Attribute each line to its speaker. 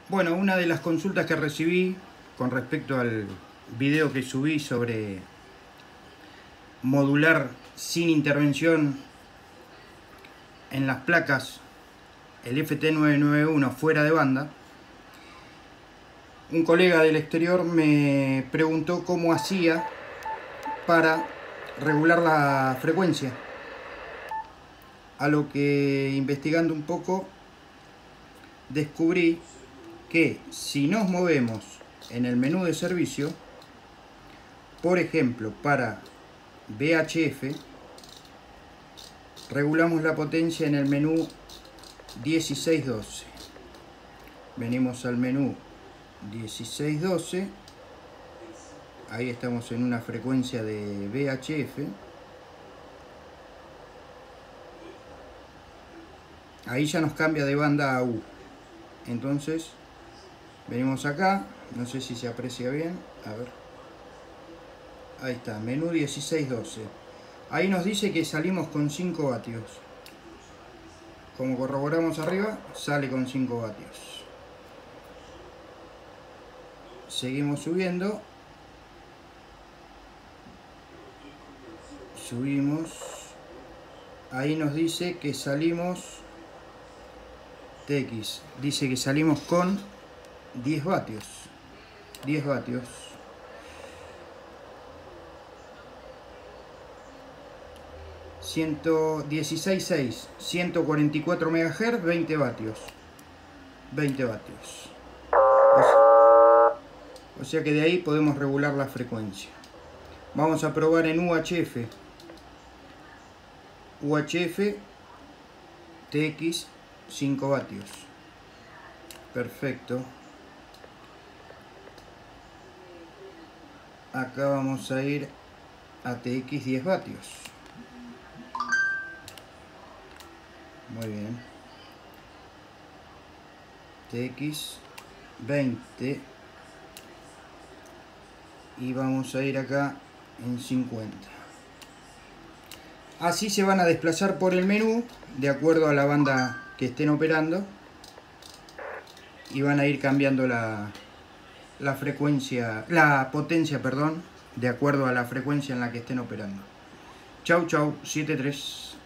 Speaker 1: Bueno, una de las consultas que recibí con respecto al video que subí sobre modular sin intervención en las placas el FT991 fuera de banda, un colega del exterior me preguntó cómo hacía para regular la frecuencia, a lo que, investigando un poco, descubrí que si nos movemos en el menú de servicio, por ejemplo para VHF, regulamos la potencia en el menú 1612. Venimos al menú 1612, ahí estamos en una frecuencia de VHF. Ahí ya nos cambia de banda a U. Entonces venimos acá, no sé si se aprecia bien, a ver, ahí está, menú 1612. Ahí nos dice que salimos con 5 vatios. Como corroboramos arriba, sale con 5 vatios. Seguimos subiendo. Subimos. Ahí nos dice que salimos... TX dice que salimos con 10 vatios. 10 vatios. 116.6, 144 MHz, 20 vatios. 20 vatios. O sea que de ahí podemos regular la frecuencia. Vamos a probar en UHF. UHF TX 5 vatios. Perfecto. Acá vamos a ir a TX 10 vatios. Muy bien. TX 20. Y vamos a ir acá en 50. Así se van a desplazar por el menú de acuerdo a la banda que estén operando y van a ir cambiando la frecuencia, la potencia, perdón, de acuerdo a la frecuencia en la que estén operando. Chau, chau, 73.